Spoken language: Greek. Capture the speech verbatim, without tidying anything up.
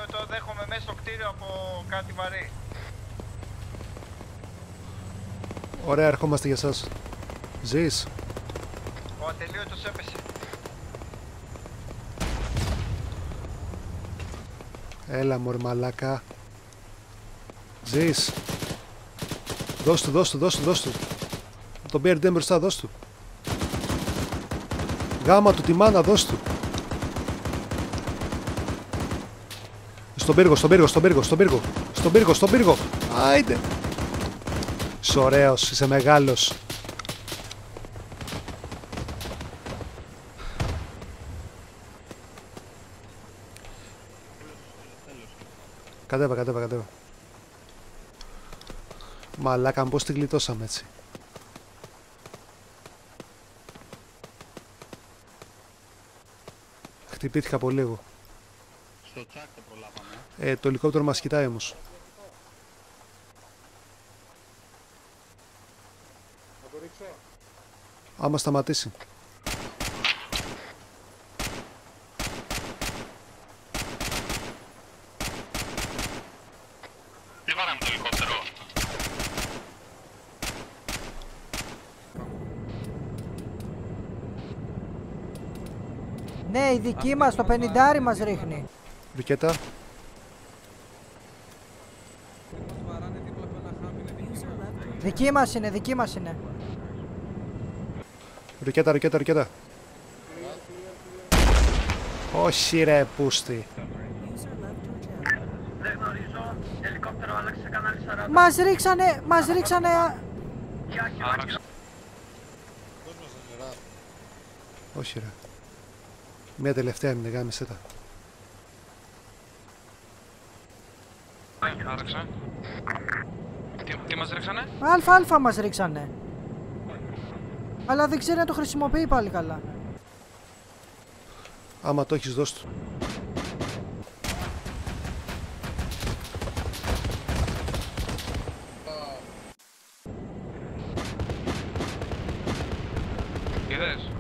το δέχομαι μέσα στο κτίριο από κάτι βαρύ. Ωραία, ερχόμαστε για σας. Ζεις? Ο ατελείωτος έπεσε. Έλα μωρ μαλάκα. Ζεις? Δώσ' του, δώσ' του, δώσ' του, δώσ' του. Τον μπι αρ ντι μπροστά, δώσ' του. Γάμα του τη μάνα, δώσ' του. Στον πύργο, στον πύργο, στον πύργο, στον πύργο. Στον πύργο, στον πύργο. Άιντε. Είσαι ωραίος, είσαι μεγάλος. Κατέβα, κατέβα, κατέβα. Μαλάκα, πώς την γλιτώσαμε έτσι. Χτυπήθηκα από λίγο. Στο τσάκ το προλάβαμε. Ε, το ελικόπτερο μας κοιτάει όμως. Θα το ρίξω. Άμα σταματήσει. Τι βάραμε το ελικόπτερο. Ναι, η δική μας, το πενηντάρι μας ρίχνει. Ρουκέτα. Δική μας είναι, δική μας είναι. Ρουκέτα, ρουκέτα, ρουκέτα. Όχι ρε πούστη. Δεν γνωρίζω. Ελικόπτερο άλλαξε κανάλι σαράντα. Μας ρίξανε, μας ρίξανε... Άχι, Όχι ρε. Μια τελευταία είναι, γάμισε τα. Άραξε. Τι, τι μας ρίξανε? Αλφα αλφα μας ρίξανε. Αλλά δεν ξέρει να το χρησιμοποιεί πάλι καλά. Άμα το έχεις, δώσ' του. Είδες?